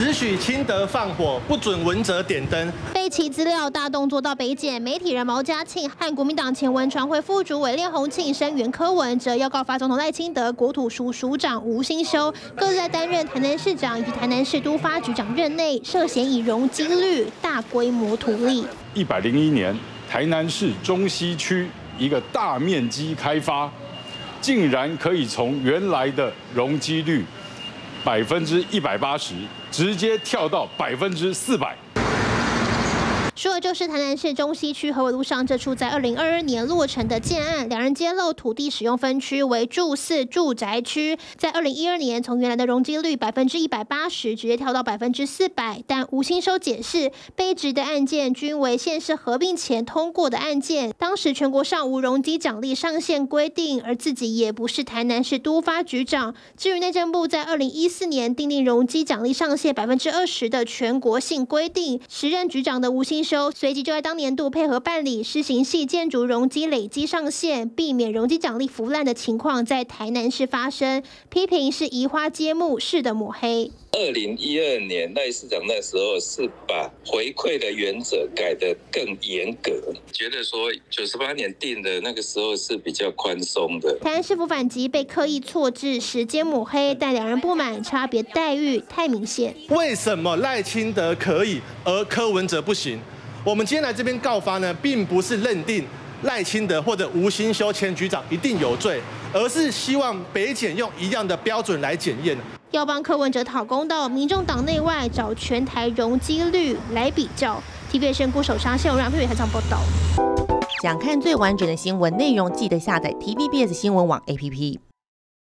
只许清德放火，不准文哲点灯。 备齐资料，大动作到北检，媒体人毛家庆和国民党前文传会副主委练洪庆声援柯文哲，要告发总统赖清德、国土署署长吴欣修各自在担任台南市长以及台南市都发局长任内，涉嫌以容积率大规模图利。 101年，台南市中西区一个大面积开发，竟然可以从原来的容积率180%，直接跳到400%。 说的就是台南市中西区和尾路上这处在2022年落成的建案，两人揭露土地使用分区为住4住宅区，在2012年从原来的容积率180%直接跳到400%，但吴欣修解释，被指的案件均为县市合并前通过的案件，当时全国上无容积奖励上限规定，而自己也不是台南市都发局长。至于内政部在2014年订定容积奖励上限20%的全国性规定，时任局长的吴欣修随即就在当年度配合办理施行系建筑容积累积上限，避免容积奖励腐烂的情况在台南市发生，批评是移花接木式的抹黑。 2012年赖市长那时候是把回馈的原则改得更严格，觉得说98年定的那个时候是比较宽松的。 台南市府反击被刻意错置时间抹黑，但两人不满差别待遇太明显。 为什么赖清德可以，而柯文哲不行？我们今天来这边告发呢，并不是认定赖清德或者吴欣修前局长一定有罪，而是希望北检用一样的标准来检验。 要帮柯文哲讨公道，民众党内外找全台容积率来比较。TVBS 新闻首查谢永让台上报道。 想看最完整的新闻内容，记得下载 TVBS 新闻网 APP。